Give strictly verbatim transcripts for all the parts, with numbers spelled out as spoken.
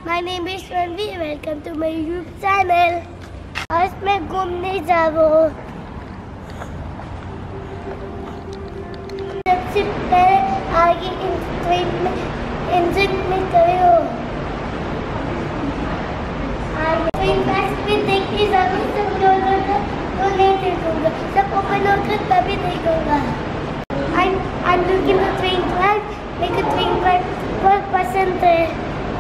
My name is Ranveer. Welcome to my YouTube channel. आज मैं घूमने जा रहा हूँ। सबसे पहले आगे इन ट्रेन में इंजन में करो। आगे ट्रेन बस में देखने जाऊँ सब लोग तो नहीं देखूँगा। सब ओपन होकर तभी देखूँगा। I'm I'm looking at train track. मेरे को ट्रेन ट्रैक बहुत पसंद है।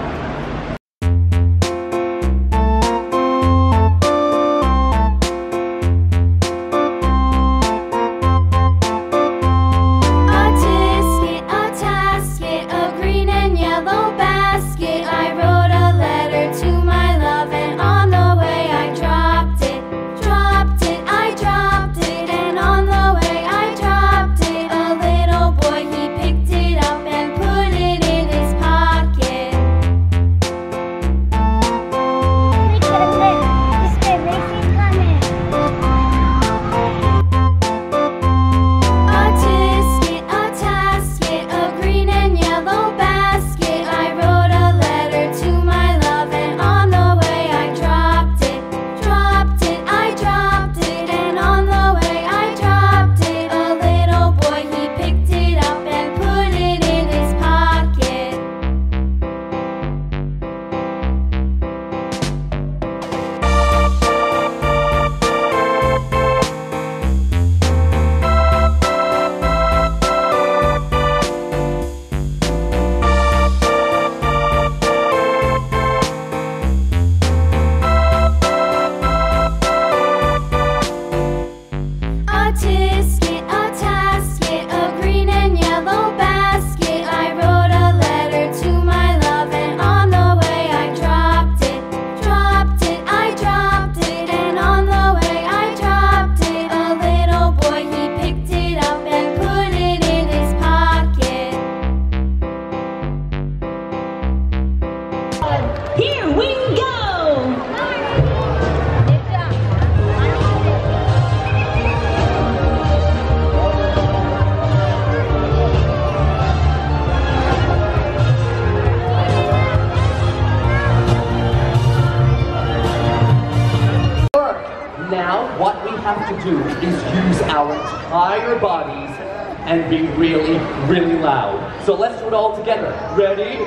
Now, what we have to do is use our entire bodies and be really, really loud. So let's do it all together. Ready?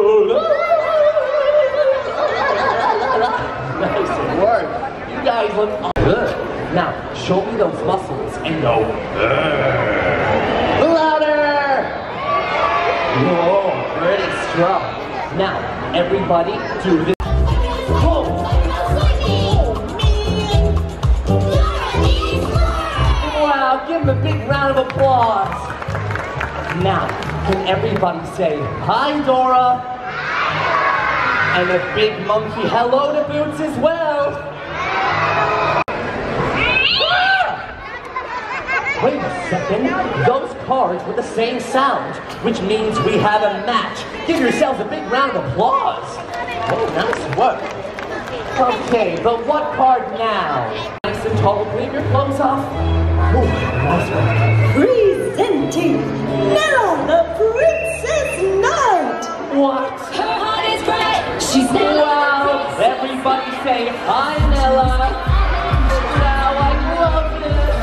Nice work. You guys look good. Now, show me those muscles and go. Louder! Whoa, pretty strong. Now, everybody do this. Give him a big round of applause. Now, can everybody say, hi, Dora? And a big monkey hello to Boots as well. Wait a second. Those cards were the same sound, which means we have a match. Give yourselves a big round of applause. Oh, nice work. Okay, but what card now? Nice and tall, clean your clothes off. Oh, nice one. Presenting now the Princess Knight. What? Her heart is bright. She's Nella. Wow! Everybody say hi, Nella. Wow, I love this.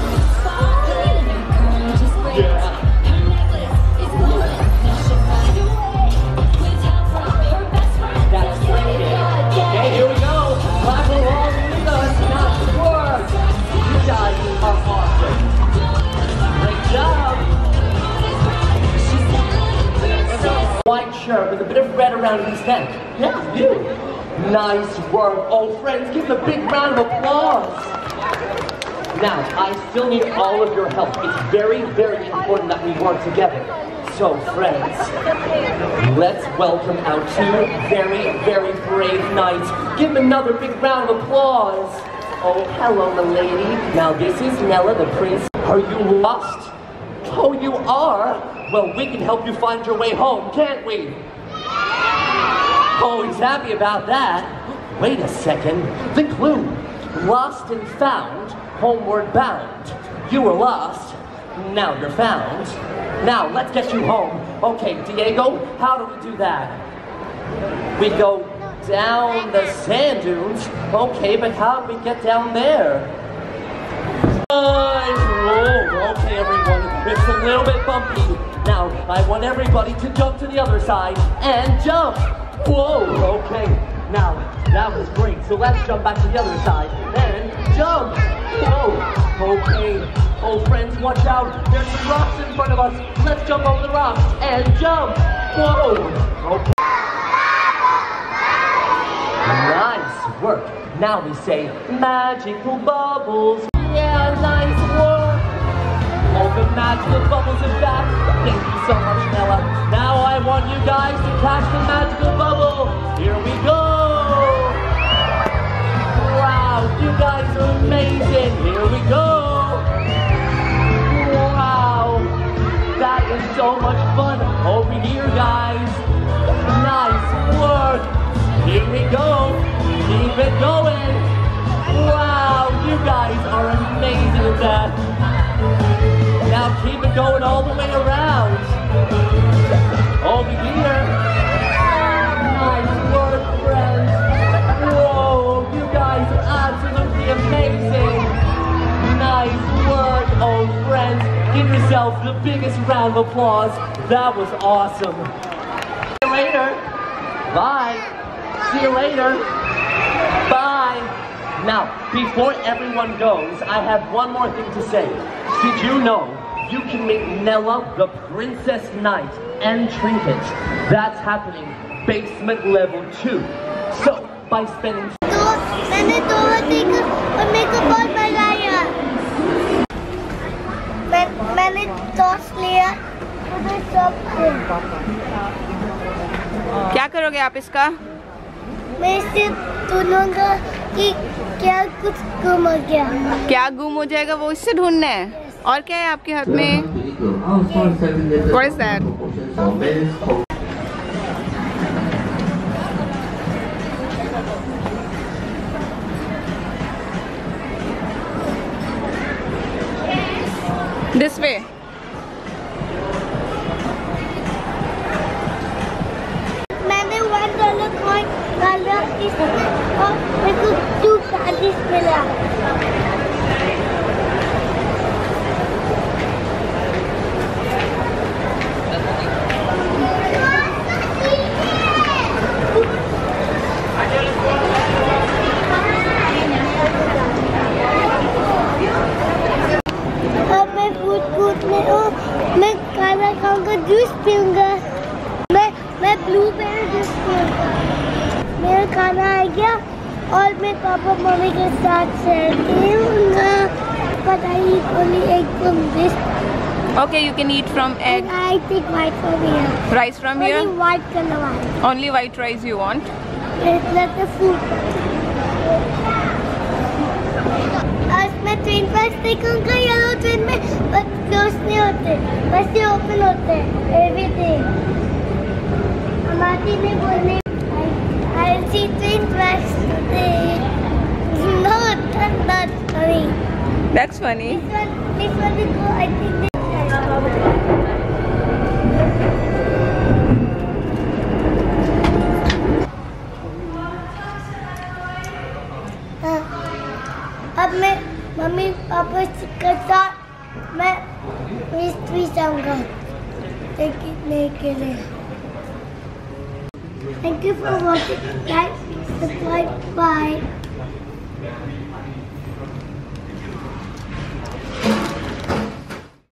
Yeah. Her necklace is blue. Now she'll fly away with help from her best friend. That's great. Okay, here we go. Clap along with us, not work. You guys are awesome. Great job. White shirt with a bit of red around his neck. Yeah, you. Nice work. Oh, friends, give him a big round of applause. Now, I still need all of your help. It's very, very important that we work together. So, friends, let's welcome our two very, very brave knights. Give them another big round of applause. Oh, hello, my lady. Now, this is Nella, the prince. Are you lost? Oh, you are? Well, we can help you find your way home, can't we? Oh, he's happy about that. Wait a second. The clue. Lost and found, homeward bound. You were lost, now you're found. Now, let's get you home. Okay, Diego, how do we do that? We go Down the sand dunes? Okay, but how do we get down there? Whoa, okay everyone, it's a little bit bumpy. Now, I want everybody to jump to the other side and jump. Whoa, okay. Now, that was great, so let's jump back to the other side and jump. Whoa, okay. Oh, friends, watch out. There's some rocks in front of us. Let's jump over the rocks and jump. Whoa, okay. Nice work. Now we say magical bubbles. Yeah, nice work. Oh, the magical bubbles are back. Thank you so much, Nella. Now I want you guys to catch the magical bubble. Here we go. Wow, you guys are amazing. Here we go. Wow, that is so much fun. Over here, guys. Nice work. Here we go. Keep it going. Wow, you guys are amazing at that. Now keep it going all the way around. Over here. Nice work, friends. Whoa, you guys are absolutely amazing. Nice work, oh friends. Give yourself the biggest round of applause. That was awesome. See you later. Bye. See you later. Bye. Now, before everyone goes, I have one more thing to say. Did you know you can meet Nella, the Princess Knight, and Trinket? That's happening basement level two. So, by spending... मैंने dora देखा और मेरे को बहुत मजा आया। मैं मैंने टॉस लिया उधर सब क्या करोगे आप इसका? मैं इसे ढूंढूंगा कि क्या कुछ गुम हो गया। क्या गुम हो जाएगा वो इससे ढूंढना है। और क्या है आपके हाथ में? What is that? This way. मैंने वन डॉलर कॉइन डाला इसमें और मेरे को टू कैंडीज मिला। अब मैं फूड कोर्ट में हूँ। मैं खाना खाऊंगा, जूस पीऊंगा। मैं मैं ब्लूबेरी जूस पीऊंगा। मेरा खाना आ गया और मैं पापा मम्मी के साथ शेयर करूंगा। But I eat only egg from this. Okay, you can eat from egg. And I take white from here. Rice from Only here? white color one. Only white rice you want? It's not the food. आज मैं train पास देखूंगा yellow train में, बस close नहीं होते, बस ये open होते हैं एवरीथिंग। हमारी ने बोलने I'll see train tracks today. No, that's not funny. That's funny. This one, this one is go, I think this अब मैं मम्मी पापा के साथ मैं मिस्ट्री जाऊंगा देखने के लिए। Thank you for watching. Like, subscribe, bye.